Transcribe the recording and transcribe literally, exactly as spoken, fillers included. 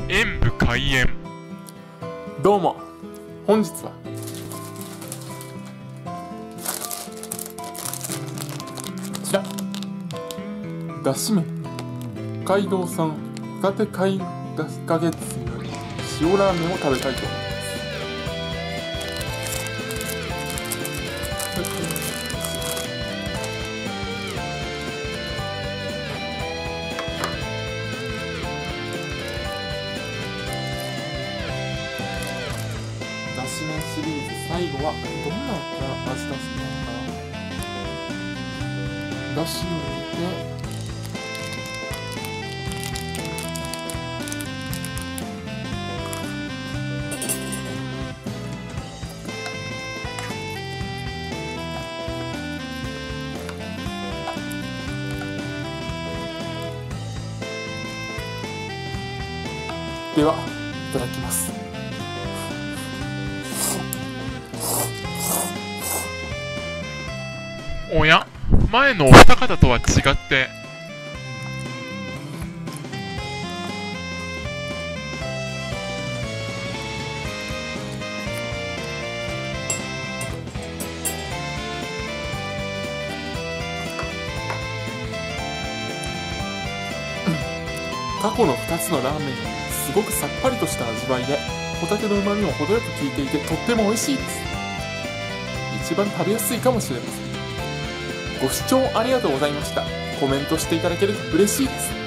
演武開演。 どうも、本日はこちらだし麺北海道産ホタテ貝か月塩ラーメンを食べたいと思います。だし麺シリーズ最後はどんな味出すのかな。だしを入れてでは、いただきます。 おや、前のお二方とは違って過去のふたつのラーメンがすごくさっぱりとした味わいで、ホタテの旨味も程よく効いていてとっても美味しいです。一番食べやすいかもしれません。ご視聴ありがとうございました。コメントしていただけると嬉しいです。